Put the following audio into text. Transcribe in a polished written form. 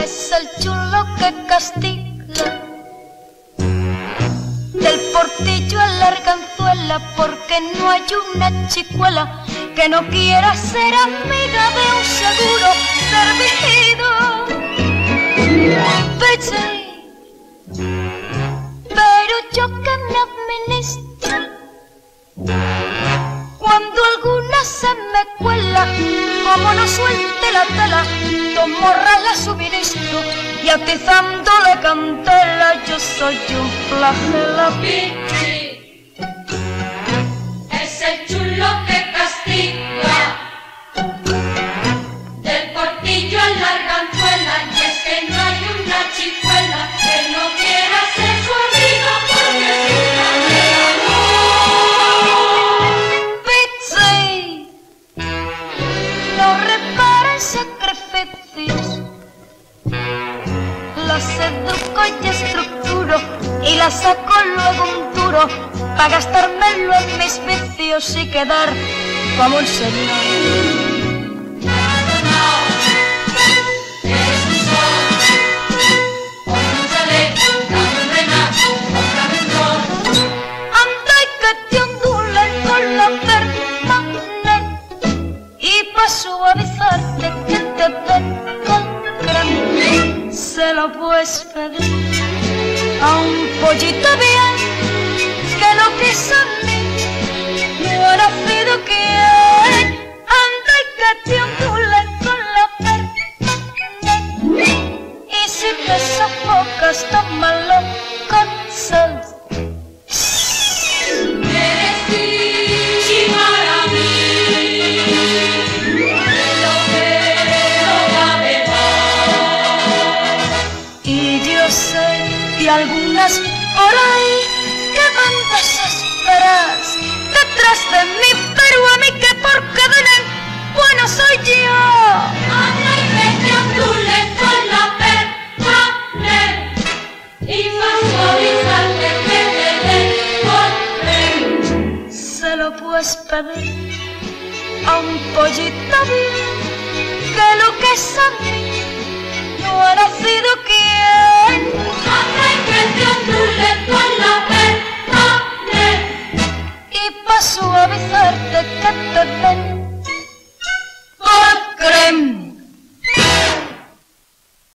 es el chulo que castiga. Del Portillo a la Arganzuela, porque no hay una chicuela que no quiera ser amiga de un seguro servido. Pero yo que me administro, cuando alguna se me cuela, como no suelte la tela, dos morras la suministro y atizándole candela. Yo soy un flagelo. Pichi es el chulo que castiga. Del Portillo a la Arganzuela, y es que no hay una chicuela que no quiera ser su amiga porque es un Pichi no repara en sacrificios, la seduco y estructuro y la saco luego un duro para gastármelo en mis vicios y quedar como un señor. Suavizarte que te den con crema, se lo puedes pedir a un pollito bien que lo quiso a mí, no ha nacido quien anda y que te ondule con la perna, y si te sofocas tómalo con sal. Y algunas por ahí que van desesperadas detrás de mí, pero a mí que porque vienen bueno soy yo. Anda y que te ondule con la perna y para suavizarte que te den con crema, se lo puedes pedir a un pollito bien que lo que es a mí no ha nacido quien. Y pa' suavizarte que te den por crema.